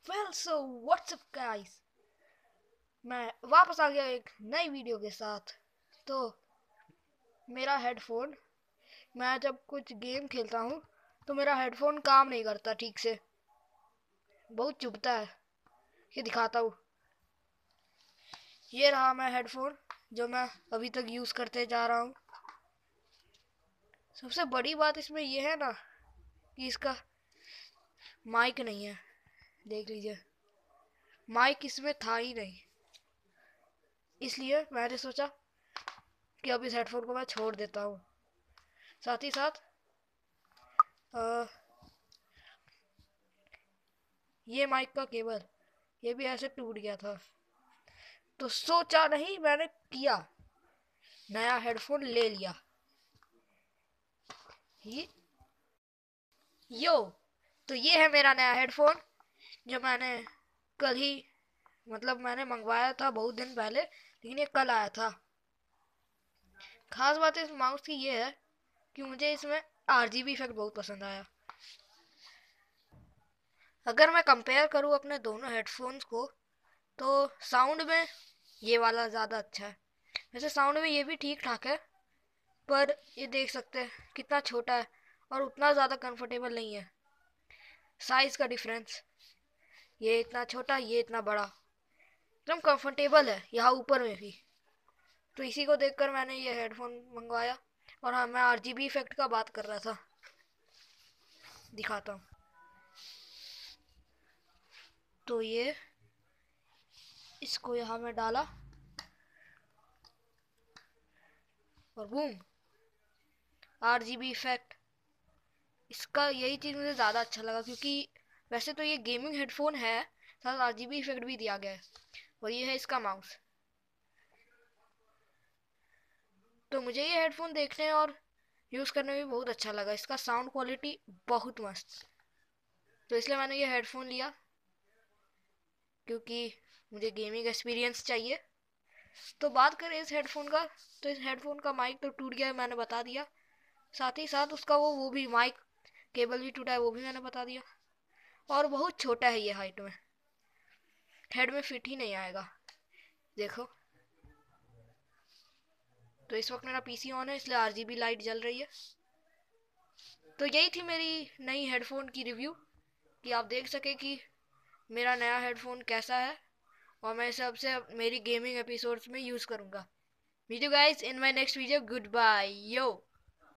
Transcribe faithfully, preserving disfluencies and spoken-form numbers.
Well so what's up guys, मैं वापस आ गया एक नई वीडियो के साथ। तो मेरा हेडफोन, मैं जब कुछ गेम खेलता हूँ तो मेरा हेडफोन काम नहीं करता ठीक से, बहुत चुभता है। ये दिखाता हूँ, ये रहा मैं हेडफोन जो मैं अभी तक यूज़ करते जा रहा हूँ। सबसे बड़ी बात इसमें यह है ना कि इसका माइक नहीं है। देख लीजिए, माइक इसमें था ही नहीं, इसलिए मैंने सोचा कि अब इस हेडफोन को मैं छोड़ देता हूँ। साथ ही साथ आ, ये माइक का केबल ये भी ऐसे टूट गया था, तो सोचा नहीं, मैंने किया, नया हेडफोन ले लिया। ये यो तो ये है मेरा नया हेडफोन जो मैंने कल ही, मतलब मैंने मंगवाया था बहुत दिन पहले, लेकिन ये कल आया था। खास बात इस माउस की ये है कि मुझे इसमें आरजीबी इफेक्ट बहुत पसंद आया। अगर मैं कंपेयर करूँ अपने दोनों हेडफोन्स को तो साउंड में ये वाला ज़्यादा अच्छा है। वैसे साउंड में ये भी ठीक ठाक है, पर ये देख सकते हैं कितना छोटा है और उतना ज़्यादा कंफर्टेबल नहीं है। साइज़ का डिफरेंस, ये इतना छोटा, ये इतना बड़ा, एकदम कंफर्टेबल है यहाँ ऊपर में भी। तो इसी को देखकर मैंने ये हेडफोन मंगवाया। और हाँ, मैं आरजीबी इफेक्ट का बात कर रहा था, दिखाता हूँ। तो ये इसको यहाँ में डाला और बूम, आरजीबी इफेक्ट। इसका यही चीज़ मुझे ज़्यादा अच्छा लगा, क्योंकि वैसे तो ये गेमिंग हेडफोन है, साथ आरजीबी इफेक्ट भी दिया गया है। और ये है इसका माउस। तो मुझे ये हेडफोन देखने और यूज़ करने में बहुत अच्छा लगा। इसका साउंड क्वालिटी बहुत मस्त, तो इसलिए मैंने ये हेडफोन लिया, क्योंकि मुझे गेमिंग एक्सपीरियंस चाहिए। तो बात करें इस हेडफोन का, तो इस हेडफोन का माइक तो टूट गया है, मैंने बता दिया। साथ ही साथ उसका वो वो भी माइक केबल भी टूटा है, वो भी मैंने बता दिया। और बहुत छोटा है ये हाइट में, हेड में फिट ही नहीं आएगा। देखो, तो इस वक्त मेरा पीसी ऑन है, इसलिए आरजीबी लाइट जल रही है। तो यही थी मेरी नई हेडफोन की रिव्यू, कि आप देख सके कि मेरा नया हेडफोन कैसा है, और मैं इसे अब से मेरी गेमिंग एपिसोड्स में यूज़ करूँगा। Meet you guys in my next video. Good bye yo.